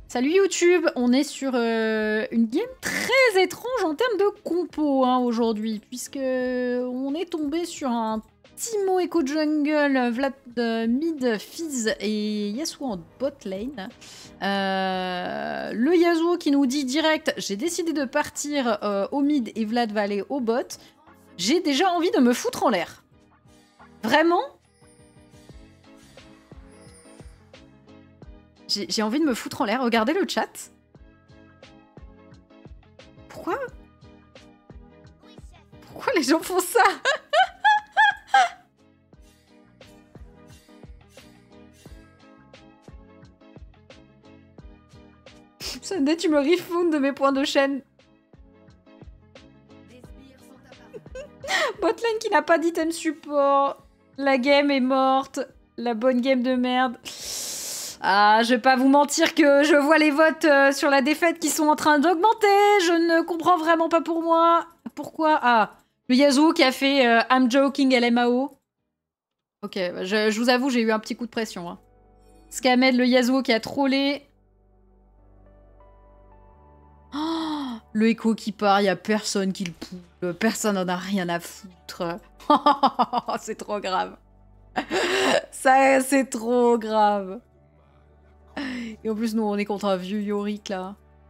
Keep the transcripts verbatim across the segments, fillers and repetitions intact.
Salut YouTube, on est sur euh, une game très étrange en termes de compo hein, aujourd'hui, puisque on est tombé sur un Teemo Echo Jungle, Vlad euh, mid, Fizz et Yasuo en bot lane. Euh, le Yasuo qui nous dit direct, j'ai décidé de partir euh, au mid et Vlad va aller au bot. J'ai déjà envie de me foutre en l'air. Vraiment ? J'ai envie de me foutre en l'air. Regardez le chat. Pourquoi Pourquoi les gens font ça? Sunday, tu me refound de mes points de chaîne. Botlane qui n'a pas d'item support. La game est morte. La bonne game de merde. Ah, je vais pas vous mentir que je vois les votes euh, sur la défaite qui sont en train d'augmenter. Je ne comprends vraiment pas pour moi. Pourquoi? Ah, le Yasuo qui a fait euh, I'm joking L M A O. Ok, je, je vous avoue, j'ai eu un petit coup de pression. Hein. Scamed, le Yasuo qui a trollé. Oh, le Echo qui part, il y a personne qui le pousse. Personne n'en a rien à foutre. C'est trop grave. Ça, c'est trop grave. Et en plus, nous, on est contre un vieux Yorick, là.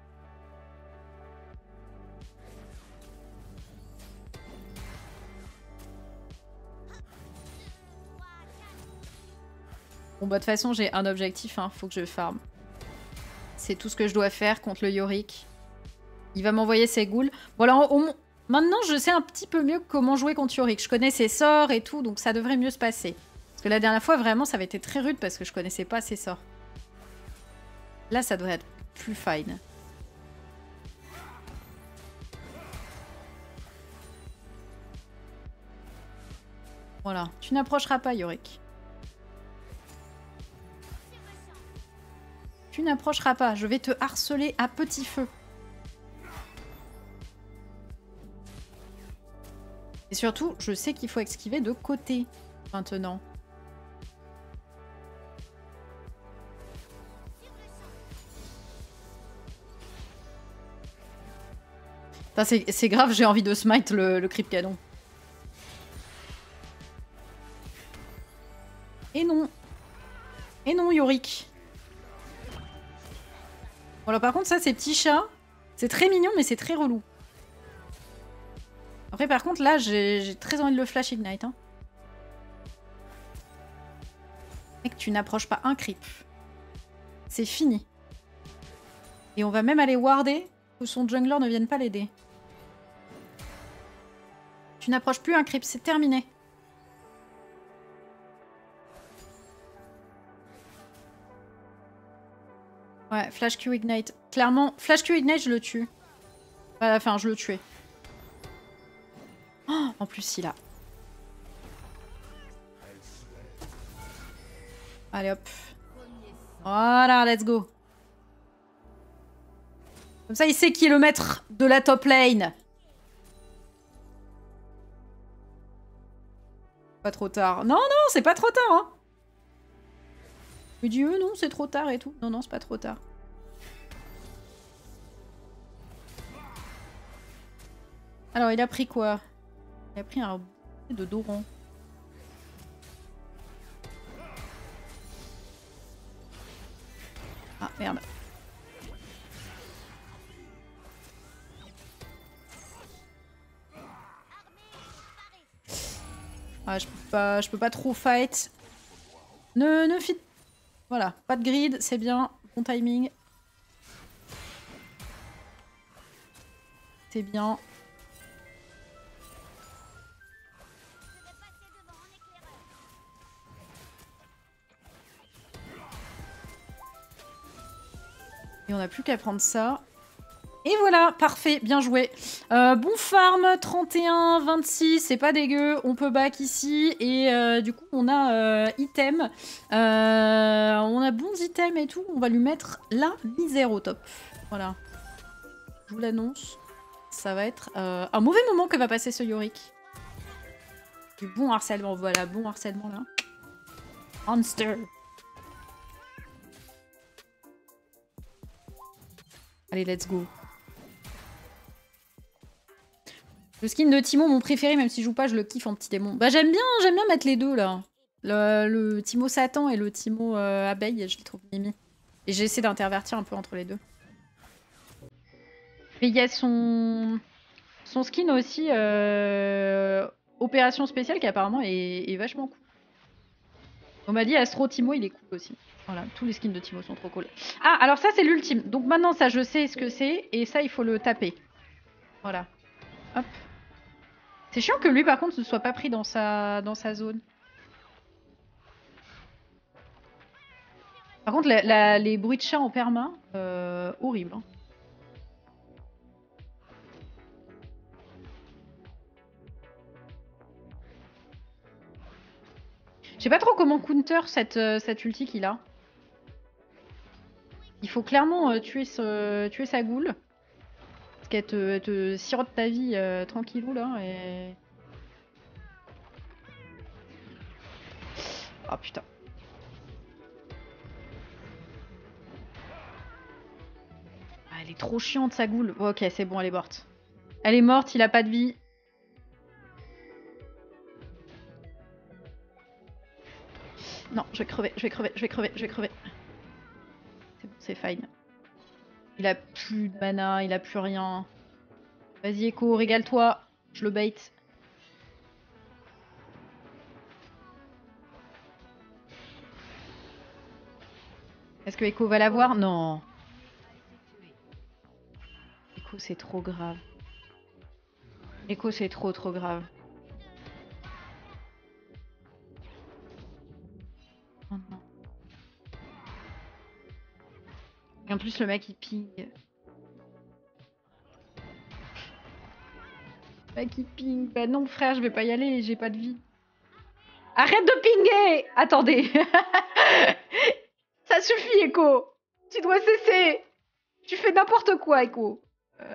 Bon, bah, de toute façon, j'ai un objectif, hein. Faut que je farm. C'est tout ce que je dois faire contre le Yorick. Il va m'envoyer ses ghouls. Bon, alors, on... maintenant, je sais un petit peu mieux comment jouer contre Yorick. Je connais ses sorts et tout, donc ça devrait mieux se passer. Parce que la dernière fois, vraiment, ça avait été très rude parce que je connaissais pas ses sorts. Là, ça devrait être plus fine. Voilà. Tu n'approcheras pas, Yorick. Tu n'approcheras pas. Je vais te harceler à petit feu. Et surtout, je sais qu'il faut esquiver de côté, maintenant. C'est grave, j'ai envie de smite le, le creep canon. Et non. Et non, Yorick. Bon, alors par contre, ça, ces petits chats, c'est très mignon, mais c'est très relou. Après, par contre, là, j'ai très envie de le flash ignite. Hein. Mec, tu n'approches pas un creep. C'est fini. Et on va même aller warder que son jungler ne vienne pas l'aider. Tu n'approches plus un creep, c'est terminé. Ouais, Flash Q Ignite. Clairement, Flash Q Ignite, je le tue. Enfin, je le tuais. Oh, en plus, il a... Allez, hop. Voilà, let's go. Comme ça, il sait qui est le maître de la top lane. Pas trop tard. Non, non, c'est pas trop tard, hein. Je dis, euh, non, c'est trop tard et tout. Non, non, c'est pas trop tard. Alors, il a pris quoi? Il a pris un de Doran. Ah, merde. Ah, je peux pas, je peux pas trop fight. Ne, ne fit. Voilà, pas de grid, c'est bien. Bon timing. C'est bien. Et on n'a plus qu'à prendre ça. Et voilà, parfait, bien joué. Euh, bon farm, trente et un, vingt-six, c'est pas dégueu. On peut back ici. Et euh, du coup, on a euh, item. Euh, on a bons items et tout. On va lui mettre la misère au top. Voilà. Je vous l'annonce. Ça va être euh, un mauvais moment que va passer ce Yorick. Du bon harcèlement, voilà, bon harcèlement là. Monster. Allez, let's go. Le skin de Timo, mon préféré, même si je joue pas, je le kiffe en petit démon. Bah j'aime bien, j'aime bien mettre les deux là. Le, le Timo Satan et le Timo euh, Abeille, je les trouve mimi. Et j'essaie d'intervertir un peu entre les deux. Mais il y a son, son skin aussi, euh, Opération Spéciale, qui apparemment est, est vachement cool. On m'a dit Astro Timo, il est cool aussi. Voilà, tous les skins de Timo sont trop cool. Ah, alors ça c'est l'ultime. Donc maintenant ça je sais ce que c'est, et ça il faut le taper. Voilà. Hop. C'est chiant que lui par contre ne soit pas pris dans sa, dans sa zone. Par contre la, la, les bruits de chat en perma, euh, horrible. Hein. Je sais pas trop comment counter cette, euh, cette ulti qu'il a. Il faut clairement euh, tuer, ce, tuer sa goule. Parce qu'elle te, elle te sirote ta vie euh, tranquillou là. Et... Oh putain. Ah, elle est trop chiante sa goule. Oh, ok, c'est bon, elle est morte. Elle est morte, il a pas de vie. Non, je vais crever, je vais crever, je vais crever, je vais crever. C'est bon, c'est fine. Il a plus de mana, il a plus rien. Vas-y Echo, régale-toi. Je le bait. Est-ce que Echo va l'avoir? Non. Echo, c'est trop grave. Echo, c'est trop trop grave. Oh non. Et en plus, le mec, il ping. Le mec, il ping. Bah non, frère, je vais pas y aller, j'ai pas de vie. Arrête de pinguer! Attendez. Ça suffit, Echo. Tu dois cesser. Tu fais n'importe quoi, Echo. Euh...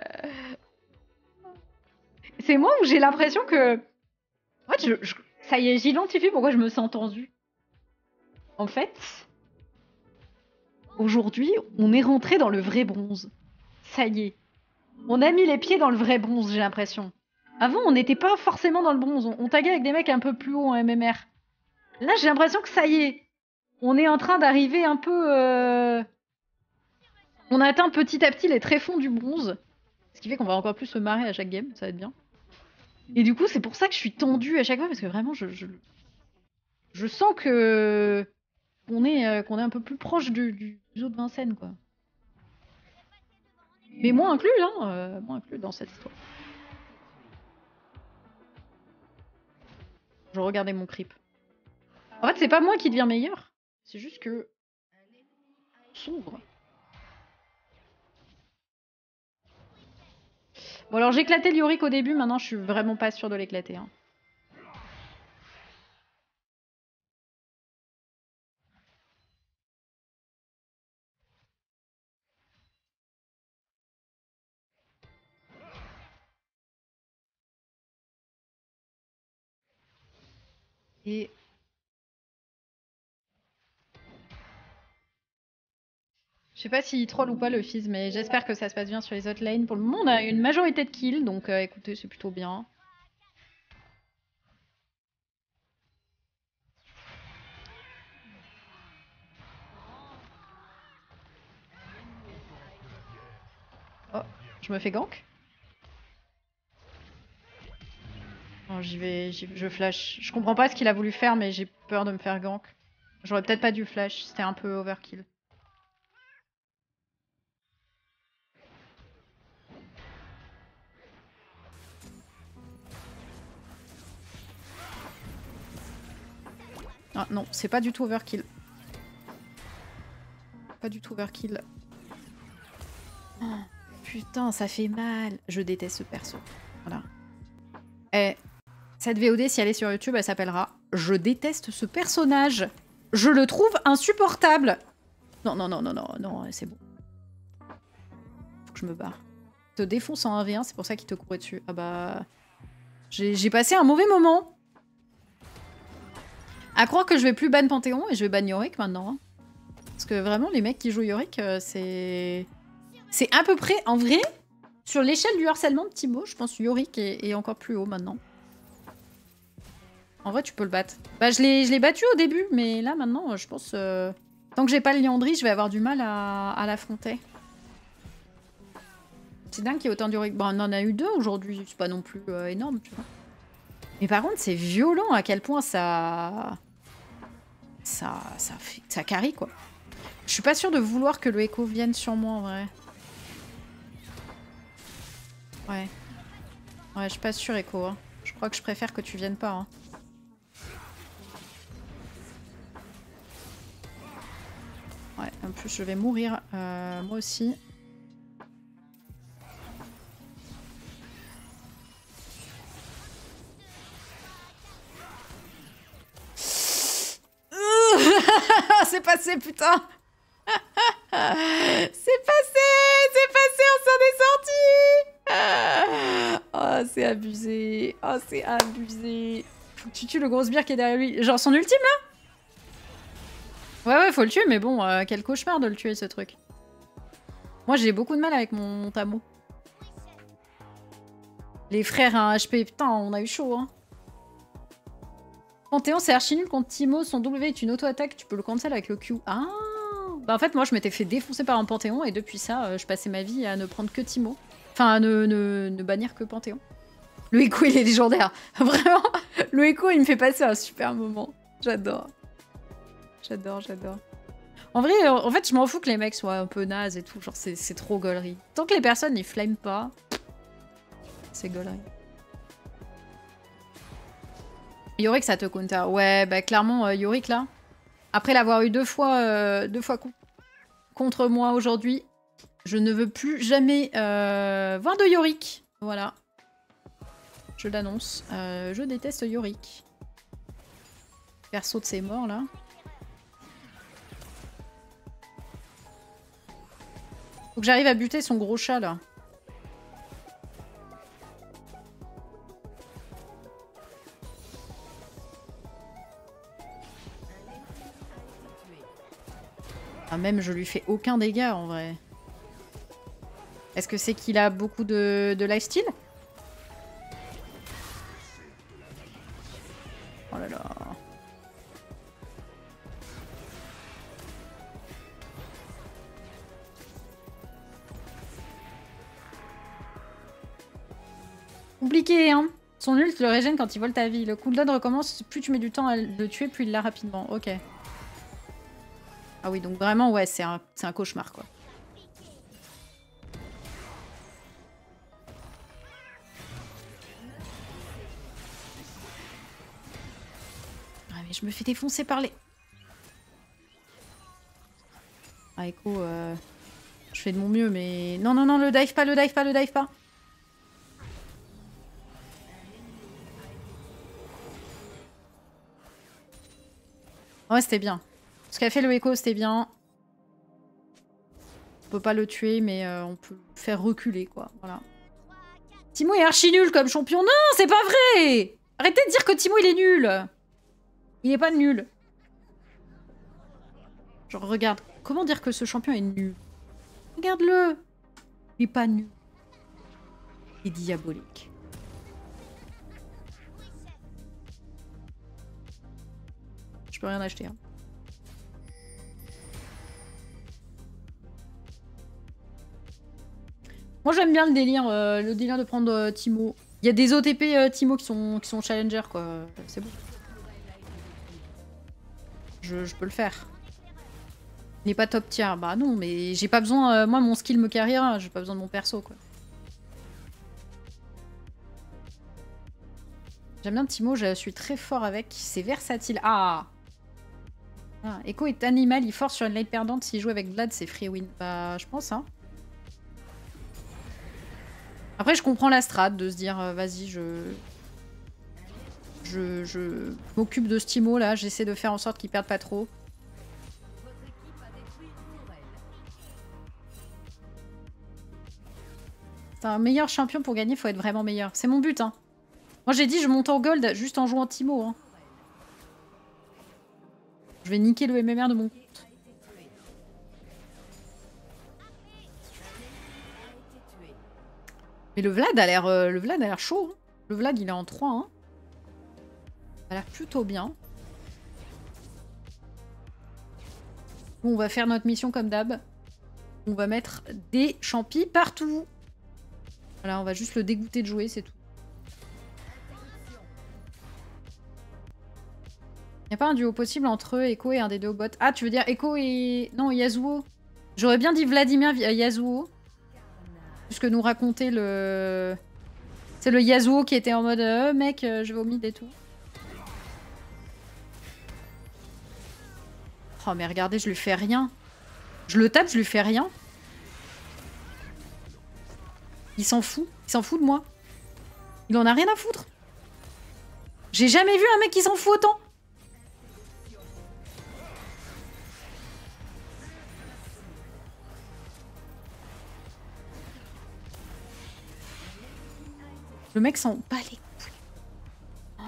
C'est moi où j'ai l'impression que... En fait, je, je... ça y est, j'identifie pourquoi je me sens tendue. En fait, aujourd'hui, on est rentré dans le vrai bronze. Ça y est. On a mis les pieds dans le vrai bronze, j'ai l'impression. Avant, on n'était pas forcément dans le bronze. On, on taguait avec des mecs un peu plus hauts en M M R. Là, j'ai l'impression que ça y est. On est en train d'arriver un peu... Euh... On atteint petit à petit les tréfonds du bronze. Ce qui fait qu'on va encore plus se marrer à chaque game, ça va être bien. Et du coup, c'est pour ça que je suis tendue à chaque fois, parce que vraiment, je, je, je sens que qu'on est, euh, qu'on est un peu plus proche du, du zoo de Vincennes, quoi. Mais moi inclus, hein, euh, moi inclus dans cette histoire. Je regardais mon creep. En fait, c'est pas moi qui deviens meilleur, c'est juste que sombre. Bon alors j'ai éclaté Yorick au début, maintenant je suis vraiment pas sûre de l'éclater. Hein. Et... Je sais pas s'il troll ou pas le Fizz, mais j'espère que ça se passe bien sur les autres lanes. Pour le moment, on a une majorité de kills, donc euh, écoutez, c'est plutôt bien. Oh, je me fais gank. Oh, j'y vais, j'y- je flash. Je comprends pas ce qu'il a voulu faire, mais j'ai peur de me faire gank. J'aurais peut-être pas dû flash, c'était un peu overkill. Ah non, c'est pas du tout overkill. Pas du tout overkill. Oh, putain, ça fait mal. Je déteste ce perso. Voilà. Eh, cette V O D, si elle est sur YouTube, elle s'appellera « Je déteste ce personnage. Je le trouve insupportable. » Non, non, non, non, non, non, c'est bon. Faut que je me barre. Te défonce en un v un, c'est pour ça qu'il te courait dessus. Ah bah... J'ai passé un mauvais moment. À croire que je vais plus ban Panthéon et je vais ban Yorick maintenant. Hein. Parce que vraiment, les mecs qui jouent Yorick, euh, c'est... C'est à peu près, en vrai, sur l'échelle du harcèlement de Teemo, je pense que Yorick est, est encore plus haut maintenant. En vrai, tu peux le battre. Bah, je l'ai battu au début, mais là, maintenant, je pense... Euh, tant que j'ai pas le Liandry, je vais avoir du mal à, à l'affronter. C'est dingue qu'il y ait autant d'Yorick. Bon, on en a eu deux aujourd'hui, c'est pas non plus euh, énorme, tu vois. Mais par contre, c'est violent à quel point ça... Ça, ça, fait... ça carry, quoi. Je suis pas sûre de vouloir que le Echo vienne sur moi, en vrai. Ouais. Ouais, je suis pas sûre, Echo. Hein. Je crois que je préfère que tu viennes pas. Hein. Ouais, en plus, je vais mourir. Euh, moi aussi. C'est passé, putain. C'est passé. C'est passé, on s'en est sorti. Oh, c'est abusé. Oh, c'est abusé. Faut que tu tues le gros sbire qui est derrière lui. Genre son ultime, là? Ouais, ouais, faut le tuer, mais bon, euh, quel cauchemar de le tuer, ce truc. Moi, j'ai beaucoup de mal avec mon, mon Tamo. Les frères à un H P, putain, on a eu chaud, hein. Panthéon, c'est archi nul contre Teemo. Son W est une auto-attaque, tu peux le cancel avec le Q. Ah. Bah en fait, moi, je m'étais fait défoncer par un Panthéon, et depuis ça, euh, je passais ma vie à ne prendre que Teemo. Enfin, à ne, ne, ne bannir que Panthéon. Le Echo, il est légendaire. Vraiment, le Echo, il me fait passer un super moment. J'adore. J'adore, j'adore. En vrai, en fait, je m'en fous que les mecs soient un peu nazes et tout. Genre, c'est trop gaulerie. Tant que les personnes, ils flament pas, c'est gaulerie. Yorick, ça te counter. Ouais, bah clairement, euh, Yorick, là. Après l'avoir eu deux fois, euh, deux fois co contre moi aujourd'hui, je ne veux plus jamais euh, voir de Yorick. Voilà. Je l'annonce. Euh, je déteste Yorick. Perso de ses morts, là. Faut que j'arrive à buter son gros chat, là. Ah, même, je lui fais aucun dégât, en vrai. Est-ce que c'est qu'il a beaucoup de, de lifesteal? Oh là là. Compliqué, hein. Son ult le régène quand il vole ta vie. Le cooldown recommence, plus tu mets du temps à le tuer, plus il l'a rapidement. Ok. Ah oui, donc vraiment, ouais, c'est un, un cauchemar, quoi. Ah, mais je me fais défoncer par les... Ah, Echo, euh... je fais de mon mieux, mais... Non, non, non, le dive pas, le dive pas, le dive pas. Ouais, c'était bien. Ce qu'a fait le Echo, c'était bien. On peut pas le tuer, mais euh, on peut le faire reculer, quoi. Voilà. Teemo est archi nul comme champion. Non, c'est pas vrai! Arrêtez de dire que Teemo, il est nul. Il est pas nul. Genre, regarde. Comment dire que ce champion est nul? Regarde-le. Il est pas nul. Il est diabolique. Je peux rien acheter. Hein. Moi, j'aime bien le délire, euh, le délire de prendre euh, Teemo. Il y a des O T P euh, Teemo qui sont, qui sont challenger, quoi. C'est bon. Je, je peux le faire. Il n'est pas top tier. Bah non, mais j'ai pas besoin... Euh, moi, mon skill me carrière, j'ai pas besoin de mon perso, quoi. J'aime bien Teemo, je suis très fort avec. C'est versatile. Ah, ah Echo est animal, il force sur une lane perdante. S'il joue avec Vlad, c'est free win. Bah, je pense, hein. Après, je comprends la strat de se dire, euh, vas-y, je... Je, je m'occupe de ce Teemo, là. J'essaie de faire en sorte qu'il perde pas trop. C'est un meilleur champion pour gagner, faut être vraiment meilleur. C'est mon but, hein. Moi, j'ai dit, je monte en gold juste en jouant Teemo, hein. Je vais niquer le M M R de mon compte. Mais le Vlad a l'air euh, le Vlad a l'air chaud. Hein. Le Vlad, il est en trois. Hein. Ça a l'air plutôt bien. Bon, on va faire notre mission comme d'hab. On va mettre des champis partout. Voilà, on va juste le dégoûter de jouer, c'est tout. Y a pas un duo possible entre Echo et un des deux bots? Ah, tu veux dire Echo et... Non, Yasuo. J'aurais bien dit Vladimir Yasuo. Puisque nous raconter le... C'est le Yasuo qui était en mode euh, mec, euh, je vomite et tout. Oh mais regardez, je lui fais rien. Je le tape, je lui fais rien. Il s'en fout. Il s'en fout de moi. Il en a rien à foutre. J'ai jamais vu un mec qui s'en fout autant. Le mec s'en bat les couilles. Oh.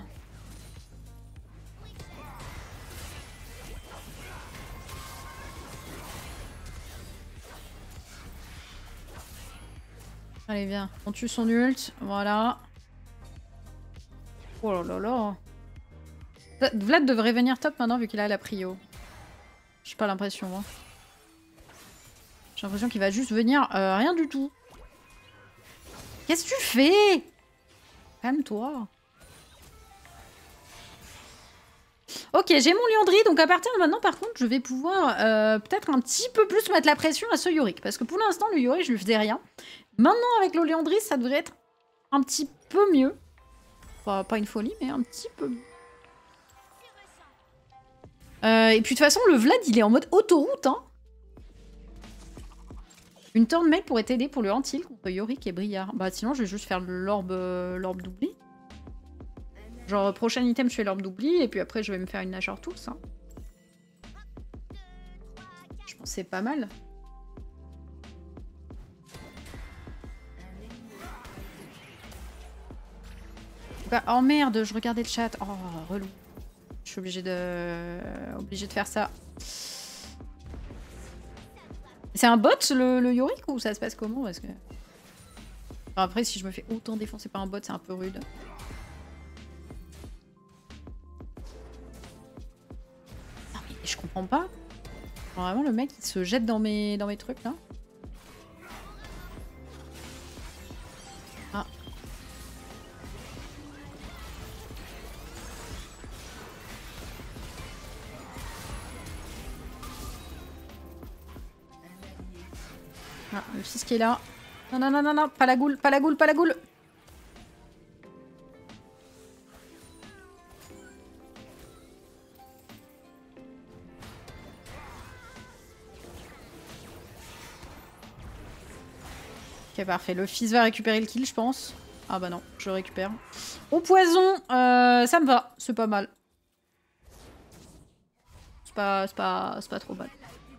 Allez, viens. On tue son ult. Voilà. Oh là là là. Vlad devrait venir top maintenant vu qu'il a la prio. J'ai pas l'impression. Hein. J'ai l'impression qu'il va juste venir euh, rien du tout. Qu'est-ce que tu fais? Calme-toi. Ok, j'ai mon Liandry, donc à partir de maintenant, par contre, je vais pouvoir euh, peut-être un petit peu plus mettre la pression à ce Yorick. Parce que pour l'instant, le Yorick, je lui faisais rien. Maintenant, avec le Liandry, ça devrait être un petit peu mieux. Enfin, pas une folie, mais un petit peu mieux. Euh, et puis de toute façon, le Vlad, il est en mode autoroute, hein. Une turn mail pourrait t'aider pour le anti-heal contre Yorick et Briard. Bah sinon, je vais juste faire l'orbe euh, l'orbe d'oubli. Genre, prochain item, je fais l'orbe d'oubli, et puis après, je vais me faire une Nashor tous. Hein. Je pense que c'est pas mal. Bah, oh merde, je regardais le chat. Oh, relou. Je suis obligée de... obligée de faire ça. C'est un bot le, le Yorick ou ça se passe comment? Parce que... Enfin, après, si je me fais autant défoncer par un bot, c'est un peu rude. Non mais je comprends pas. Genre, vraiment, le mec, il se jette dans mes, dans mes trucs, là. Ah. Ah, le fils qui est là. Non, non, non, non, non, pas la goule, pas la goule, pas la goule. Ok, parfait. Le fils va récupérer le kill, je pense. Ah bah non, je récupère. Au poison, euh, ça me va. C'est pas mal. C'est pas, c'est pas, c'est pas trop mal.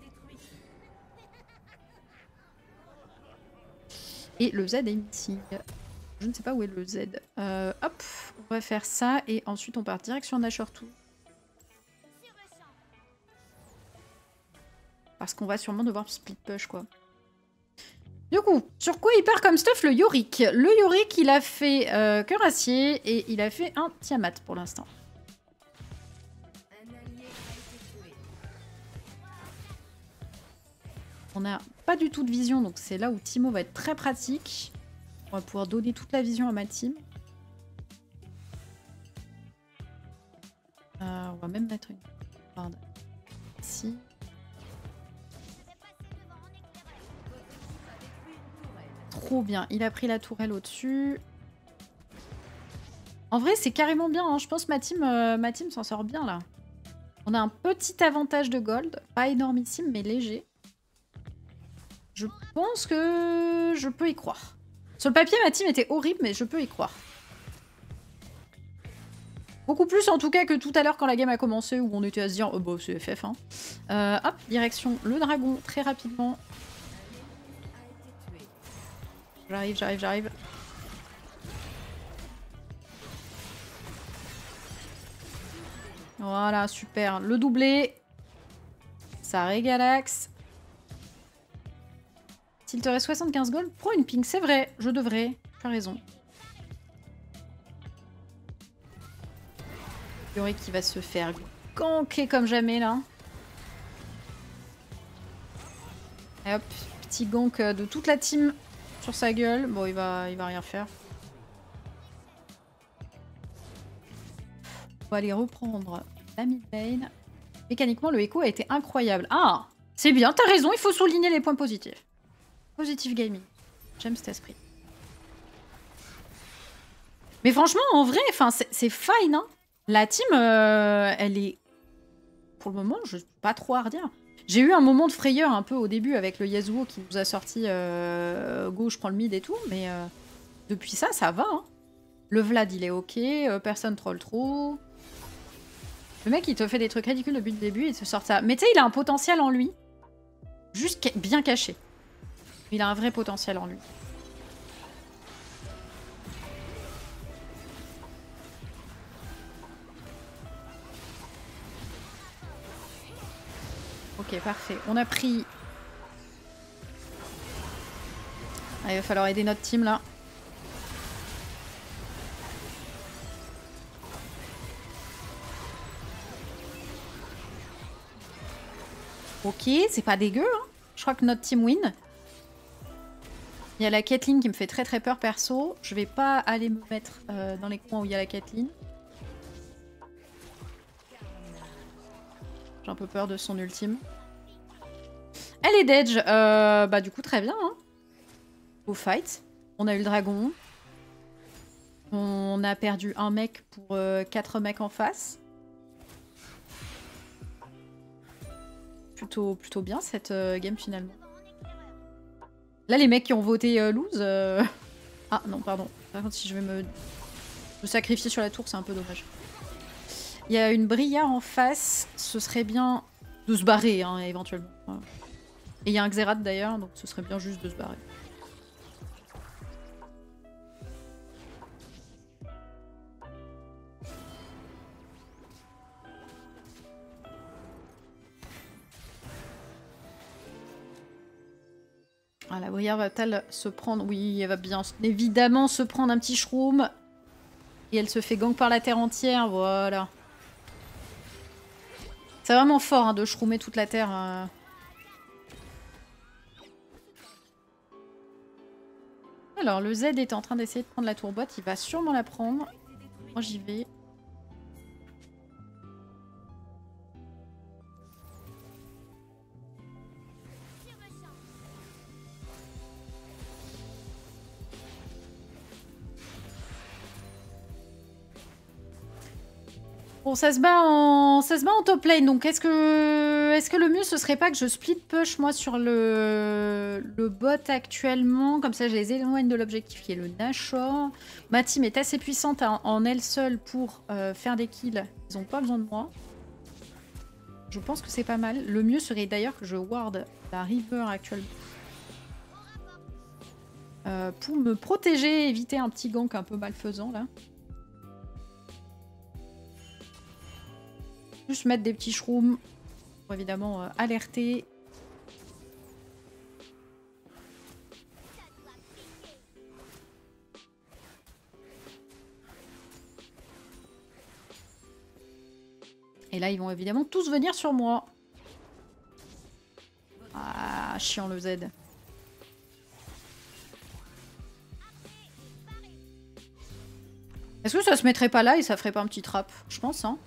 Et le Z est ici. Je ne sais pas où est le Z. Euh, hop, on va faire ça et ensuite on part direction Nashor tout. Parce qu'on va sûrement devoir split push quoi. Du coup, sur quoi il part comme stuff le Yorick? Le Yorick, il a fait euh, cœur acier et il a fait un Tiamat pour l'instant. On n'a pas du tout de vision, donc c'est là où Timo va être très pratique. On va pouvoir donner toute la vision à ma team. Euh, on va même mettre une barde ici. Trop bien. Il a pris la tourelle au-dessus. En vrai, c'est carrément bien. Hein. Je pense que ma team, euh, ma team s'en sort bien là. On a un petit avantage de gold. Pas énormissime, mais léger. Je pense que je peux y croire. Sur le papier, ma team était horrible, mais je peux y croire. Beaucoup plus en tout cas que tout à l'heure quand la game a commencé, où on était à se dire « Oh bah c'est F F hein. ». Euh, hop, direction le dragon, très rapidement. J'arrive, j'arrive, j'arrive. Voilà, super. Le doublé. Ça régalaxe. S'il te reste soixante-quinze gold, prends une ping. C'est vrai, je devrais. Tu as raison. Yorick qui va se faire ganker comme jamais là. Et hop, petit gank de toute la team sur sa gueule. Bon, il va, il va rien faire. On va aller reprendre la mid lane. Mécaniquement, le écho a été incroyable. Ah, c'est bien, t'as raison, il faut souligner les points positifs. Positive gaming. J'aime cet esprit. Mais franchement, en vrai, c'est fine. Hein. La team, euh, elle est... Pour le moment, je suis pas trop à redire. J'ai eu un moment de frayeur un peu au début avec le Yasuo qui nous a sorti euh, go, je prends le mid et tout. Mais euh, depuis ça, ça va. Hein. Le Vlad, il est ok. Euh, personne troll trop. Le mec, il te fait des trucs ridicules depuis le début, il te sort ça. Mais tu sais, il a un potentiel en lui. Juste ca bien caché. Il a un vrai potentiel en lui. Ok, parfait. On a pris... Ah, il va falloir aider notre team, là. Ok, c'est pas dégueu, hein. Je crois que notre team win. Il y a la Caitlyn qui me fait très très peur perso. Je vais pas aller me mettre euh, dans les coins où il y a la Caitlyn. J'ai un peu peur de son ultime. Elle est d'edge. Euh, bah du coup très bien. Hein. Au fight. On a eu le dragon. On a perdu un mec pour euh, quatre mecs en face. Plutôt, plutôt bien cette euh, game finalement. Là les mecs qui ont voté euh, lose... Euh... Ah non pardon. Par contre si je vais me, me sacrifier sur la tour c'est un peu dommage. Il y a une Briar en face. Ce serait bien de se barrer hein, éventuellement. Et il y a un Xerath d'ailleurs donc ce serait bien juste de se barrer. Ah, la Briar va-t-elle se prendre... Oui, elle va bien évidemment se prendre un petit shroom. Et elle se fait gank par la terre entière, voilà. C'est vraiment fort hein, de shroomer toute la terre. Euh... Alors, le Z est en train d'essayer de prendre la tour bot. Il va sûrement la prendre. Moi, j'y vais. Bon, ça se bat en, ça se bat en top lane, donc est-ce que... Est-ce que le mieux, ce serait pas que je split push, moi, sur le, le bot actuellement. Comme ça, je les éloigne de l'objectif qui est le Nashor. Ma team est assez puissante en, en elle seule pour euh, faire des kills. Ils ont pas besoin de moi. Je pense que c'est pas mal. Le mieux serait d'ailleurs que je ward la river actuellement. Euh, pour me protéger, éviter un petit gank un peu malfaisant, là. Juste mettre des petits shrooms pour évidemment euh, alerter. Et là, ils vont évidemment tous venir sur moi. Ah, chiant le Z. Est-ce que ça se mettrait pas là et ça ferait pas un petit trap? Je pense, hein.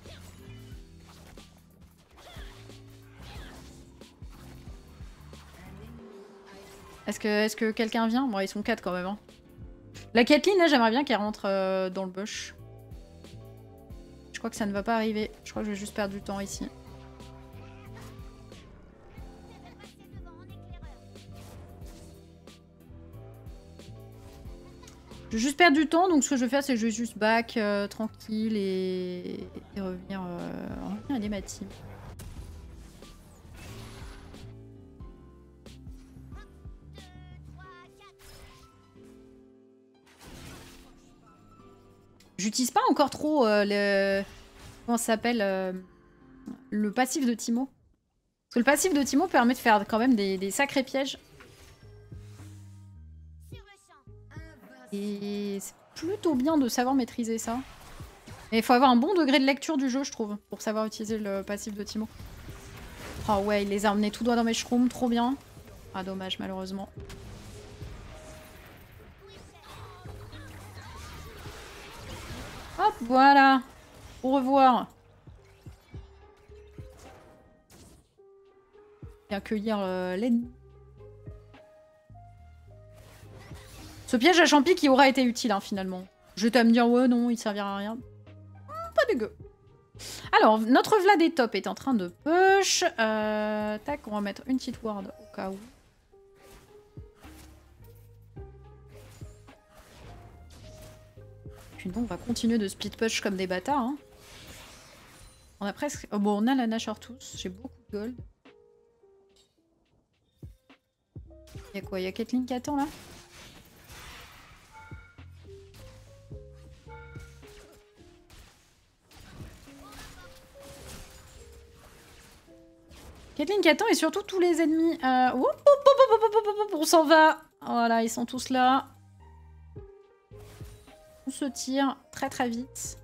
Est-ce que, est-ce que quelqu'un vient? Bon, ils sont quatre quand même. Hein. La Caitlyn, là, j'aimerais bien qu'elle rentre euh, dans le bush. Je crois que ça ne va pas arriver. Je crois que je vais juste perdre du temps ici. Je vais juste perdre du temps, donc ce que je vais faire, c'est que je vais juste back euh, tranquille et, et revenir, euh, revenir aider ma team. J'utilise pas encore trop euh, le... Comment ça s'appelle euh, le passif de Teemo. Parce que le passif de Teemo permet de faire quand même des, des sacrés pièges. Et c'est plutôt bien de savoir maîtriser ça. Et il faut avoir un bon degré de lecture du jeu, je trouve, pour savoir utiliser le passif de Teemo. Oh ouais, il les a emmenés tout droit dans mes shrooms, trop bien. Ah dommage, malheureusement. Hop, voilà. Au revoir. Et accueillir euh, l'ennemi. Ce piège à champi qui aura été utile, hein, finalement. Je vais à me dire, ouais, non, il servira à rien. Pas dégueu. Alors, notre Vlad est top est en train de push. Euh, tac, on va mettre une petite ward au cas où. Puis bon, on va continuer de split push comme des bâtards. Hein. On a presque... Oh, bon, on a la Nashor tous. J'ai beaucoup de gold. Y'a quoi? Y'a Caitlyn qui attend là? Caitlyn qui attend et surtout tous les ennemis. Euh... Oup, oup, oup, oup, oup, oup, oup, on s'en va. Voilà, ils sont tous là. On se tire très très vite.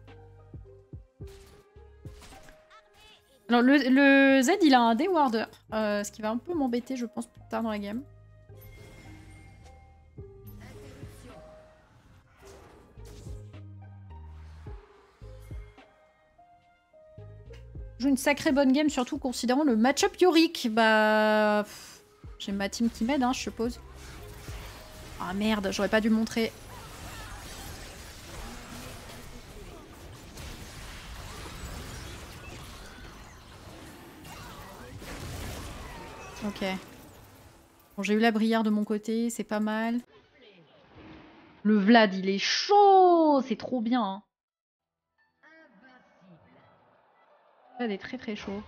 Alors le, le Z il a un D-warder, euh, ce qui va un peu m'embêter je pense plus tard dans la game. Joue une sacrée bonne game, surtout considérant le match-up Yorick. Bah... J'ai ma team qui m'aide, hein, je suppose. Ah merde, j'aurais pas dû le montrer. Ok. Bon, j'ai eu la brière de mon côté, c'est pas mal. Le Vlad, il est chaud. C'est trop bien. Hein. Le Vlad est très très chaud.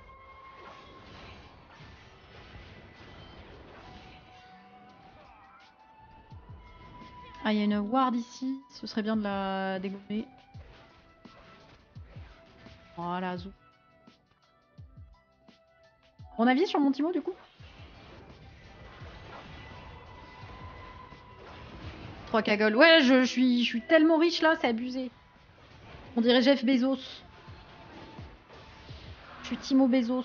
Ah, il y a une ward ici. Ce serait bien de la dégommer. Voilà, zou. Mon avis sur mon Teemo, du coup? trois K gold. Ouais, je, je, suis, je suis tellement riche là, c'est abusé. On dirait Jeff Bezos. Je suis Teemo Bezos.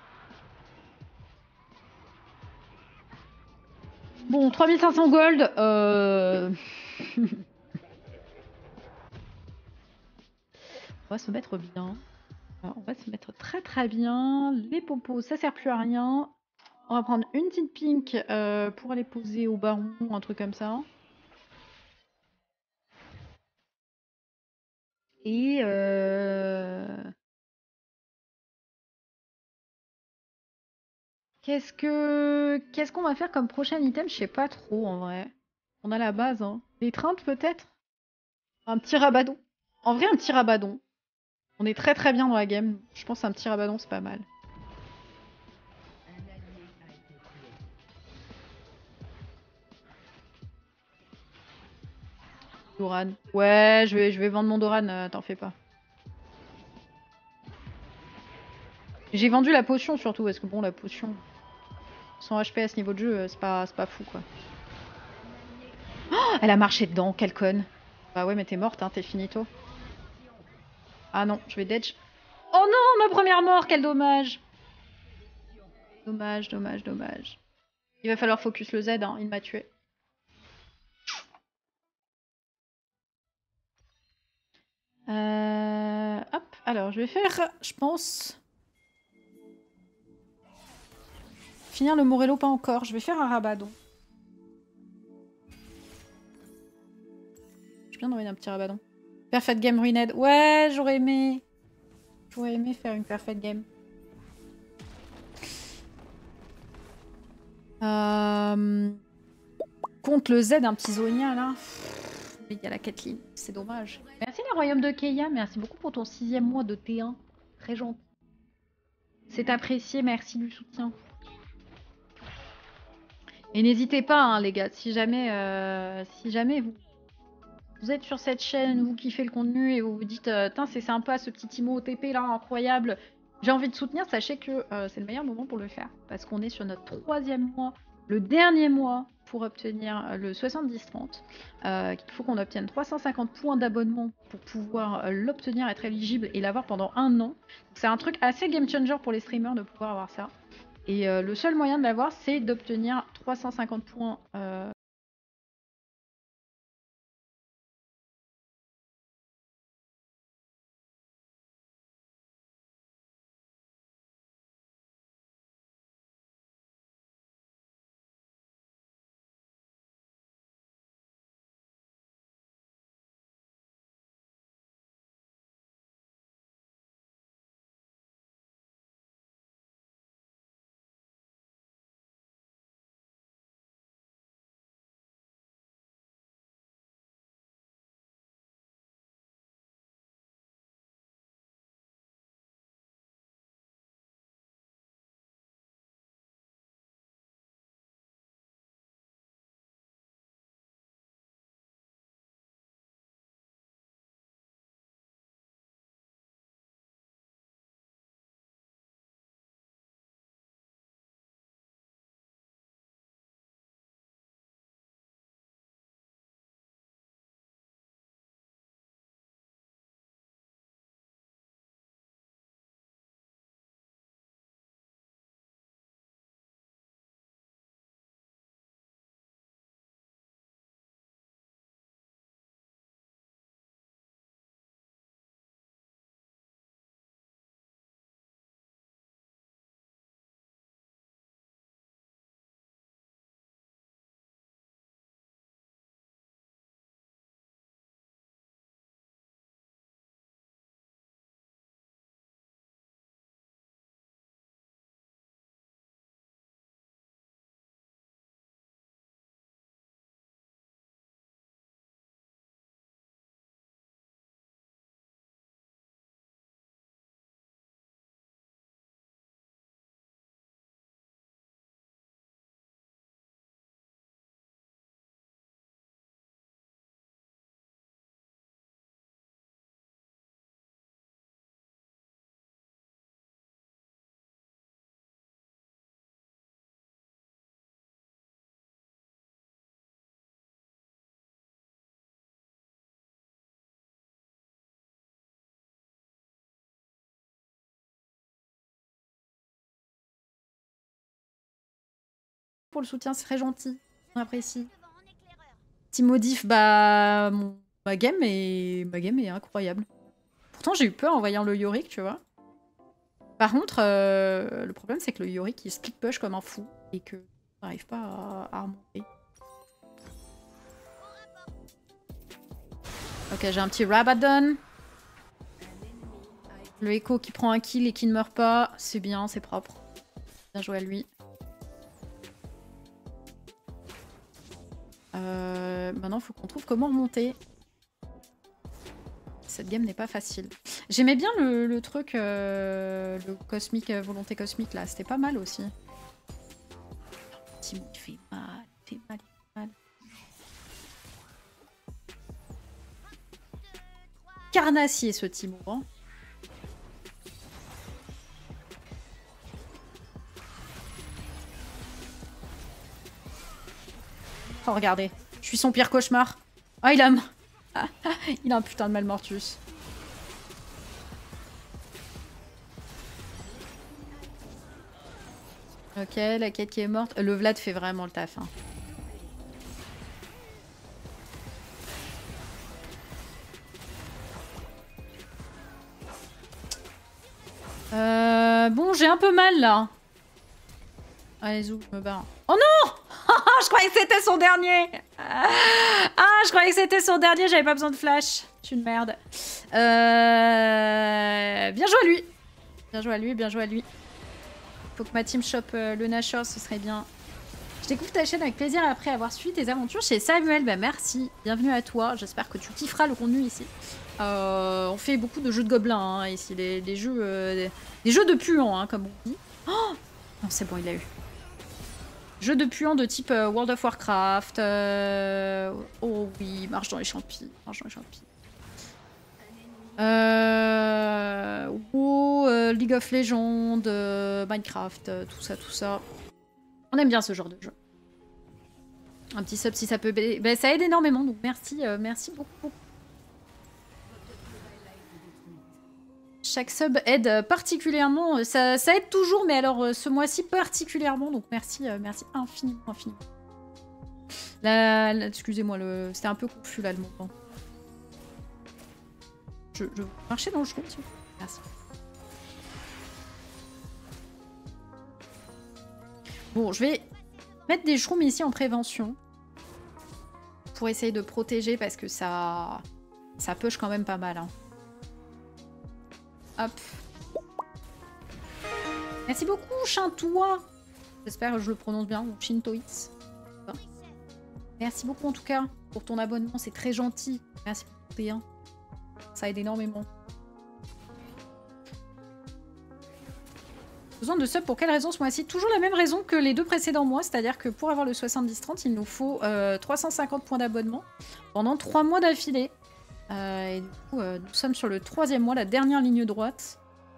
Bon, trois mille cinq cents gold. Euh... on va se mettre bien. Alors, on va se mettre très très bien. Les popos, ça sert plus à rien. On va prendre une petite pink euh, pour aller poser au baron, un truc comme ça. Et... Euh... Qu'est-ce que qu'est-ce qu'on va faire comme prochain item? Je sais pas trop en vrai. On a la base, hein. L'étreinte peut-être? Un petit rabadon. En vrai, un petit rabadon. On est très très bien dans la game. Je pense qu'un petit rabadon, c'est pas mal. Doran. Ouais, je vais, je vais vendre mon Doran, euh, t'en fais pas. J'ai vendu la potion surtout, parce que bon, la potion... Son H P à ce niveau de jeu, c'est pas, c'est pas fou, quoi. Oh, elle a marché dedans, quelle conne. Bah ouais, mais t'es morte, hein, t'es finito. Ah non, je vais dodge. Oh non, ma première mort, quel dommage. Dommage, dommage, dommage. Il va falloir focus le Z, hein, il m'a tué. Euh... Hop, alors je vais faire, je pense... Finir le Morello, pas encore. Je vais faire un rabadon. Je viens d'envoyer un petit rabadon. Perfect game ruined. Ouais, j'aurais aimé. J'aurais aimé faire une perfect game. Euh... Contre le Z, un petit Zonia là. Il y a la Caitlyn. C'est dommage. Merci les royaumes de Keia. Merci beaucoup pour ton sixième mois de T un. Très gentil. C'est apprécié. Merci du soutien. Et n'hésitez pas, hein, les gars, si jamais, euh, si jamais vous, vous êtes sur cette chaîne, vous kiffez le contenu et vous vous dites euh, « c'est sympa ce petit Teemo O T P là, incroyable, j'ai envie de soutenir », sachez que euh, c'est le meilleur moment pour le faire. Parce qu'on est sur notre troisième mois, le dernier mois pour obtenir le soixante-dix trente. Euh, il faut qu'on obtienne trois cent cinquante points d'abonnement pour pouvoir euh, l'obtenir, être éligible et l'avoir pendant un an. C'est un truc assez game changer pour les streamers de pouvoir avoir ça. Et euh, le seul moyen de l'avoir, c'est d'obtenir trois cent cinquante points. Euh, pour le soutien, c'est très gentil. On apprécie. Petit modif, bah mon... ma game est ma game est incroyable. Pourtant j'ai eu peur en voyant le Yorick, tu vois. Par contre, euh, le problème c'est que le Yorick il split push comme un fou et que n'arrive pas à, à remonter. Ok, j'ai un petit Rabadon. Le Echo qui prend un kill et qui ne meurt pas, c'est bien, c'est propre. Bien joué à lui. Euh, maintenant, il faut qu'on trouve comment remonter. Cette game n'est pas facile. J'aimais bien le, le truc, euh, le cosmique, euh, volonté cosmique là, c'était pas mal aussi. Timo, il fait mal, il fait mal, il fait mal. Carnassier ce Timo, hein. Oh, regardez, je suis son pire cauchemar. Oh, il a... il a un putain de Malmortus. Ok, la quête qui est morte. Le Vlad fait vraiment le taf. Hein. Euh, bon, j'ai un peu mal là. Allez, zou, je me barre. Oh non! Je croyais que c'était son dernier. Ah, je croyais que c'était son dernier, j'avais pas besoin de flash. Je suis une merde. Euh... Bien joué à lui. Bien joué à lui, bien joué à lui. Faut que ma team chope euh, le Nashor, ce serait bien. Je découvre ta chaîne avec plaisir après avoir suivi tes aventures chez Samuel. Bah merci, bienvenue à toi. J'espère que tu kifferas le contenu ici. Euh, on fait beaucoup de jeux de gobelins hein, ici, des, des jeux, euh, des, des jeux de puants, hein, comme on dit. Oh non, c'est bon, il l'a eu. Jeux de puants de type euh, World of Warcraft. Euh... Oh oui, marche dans les champis. Marche dans les champis. Euh... Oh, euh, League of Legends, euh, Minecraft, euh, tout ça, tout ça. On aime bien ce genre de jeu. Un petit sub si ça peut... Bah, ça aide énormément, donc merci, euh, merci beaucoup. Chaque sub aide particulièrement, ça, ça aide toujours, mais alors ce mois-ci particulièrement, donc merci, euh, merci infiniment, infiniment. Là, là, excusez-moi, le... c'était un peu confus là le moment. Je, je marchais dans le shroom, s'il vous plaît. Merci. Bon, je vais mettre des shrooms ici en prévention. Pour essayer de protéger, parce que ça... Ça push quand même pas mal. Hein. Hop. Merci beaucoup, Shintoa. J'espère que je le prononce bien, ou Shintoix. Merci beaucoup en tout cas pour ton abonnement, c'est très gentil. Merci pour ton T un. Ça aide énormément. Besoin de sub pour quelle raison ce mois-ci? Toujours la même raison que les deux précédents mois, c'est-à-dire que pour avoir le soixante-dix trente, il nous faut euh, trois cent cinquante points d'abonnement pendant trois mois d'affilée. Euh, et du coup, euh, nous sommes sur le troisième mois, la dernière ligne droite.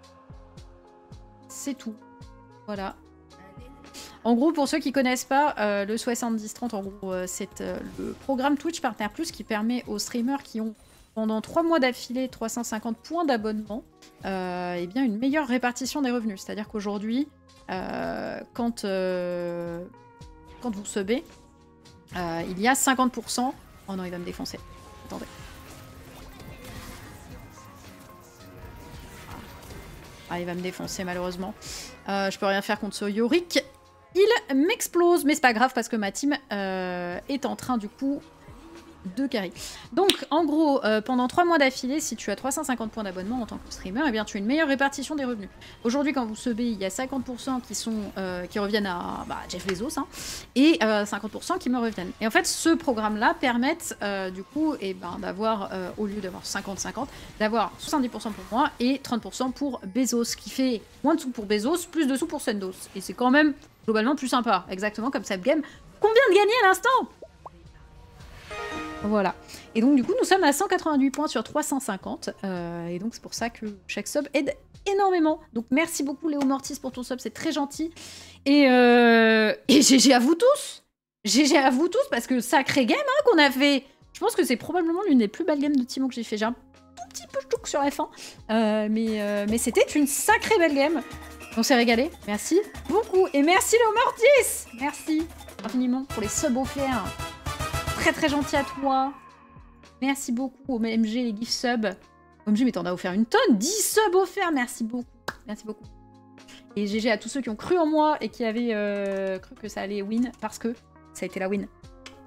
C'est tout. Voilà. En gros, pour ceux qui connaissent pas, euh, le soixante-dix trente, en gros, euh, c'est euh, le programme Twitch Partner Plus qui permet aux streamers qui ont pendant trois mois d'affilée trois cent cinquante points d'abonnement, euh, eh bien une meilleure répartition des revenus. C'est-à-dire qu'aujourd'hui, euh, quand, euh, quand vous subez, euh, il y a cinquante pour cent... Oh non, il va me défoncer. Attendez. Ah, il va me défoncer malheureusement. Euh, je peux rien faire contre ce Yorick. Il m'explose, mais c'est pas grave parce que ma team euh, est en train du coup de carry. Donc en gros, euh, pendant trois mois d'affilée, si tu as trois cent cinquante points d'abonnement en tant que streamer, eh bien tu as une meilleure répartition des revenus. Aujourd'hui, quand vous subez, il y a cinquante pour cent qui, sont, euh, qui reviennent à bah, Jeff Bezos hein, et euh, cinquante pour cent qui me reviennent. Et en fait, ce programme-là permet euh, du coup eh ben, d'avoir, euh, au lieu d'avoir cinquante cinquante, d'avoir soixante-dix pour cent pour moi et trente pour cent pour Bezos, qui fait moins de sous pour Bezos, plus de sous pour Sendos. Et c'est quand même globalement plus sympa, exactement comme cette game qu'on vient de gagner à l'instant. Voilà. Et donc du coup, nous sommes à cent quatre-vingt-huit points sur trois cent cinquante. Euh, et donc c'est pour ça que chaque sub aide énormément. Donc merci beaucoup Léo Mortis pour ton sub, c'est très gentil. Et, euh... et G G à vous tous. G G à vous tous, parce que sacré game hein, qu'on a fait. Je pense que c'est probablement l'une des plus belles games de Timo que j'ai fait. J'ai un tout petit peu de chouk sur F un. Euh, mais euh, mais c'était une sacrée belle game. On s'est régalé. Merci beaucoup. Et merci Léo Mortis. Merci infiniment pour les subs offerts. Très très gentil à toi. Merci beaucoup au M G les gift subs. O M G mais t'en as offert une tonne. dix subs offerts. Merci beaucoup. Merci beaucoup. Et G G à tous ceux qui ont cru en moi et qui avaient euh, cru que ça allait win parce que ça a été la win.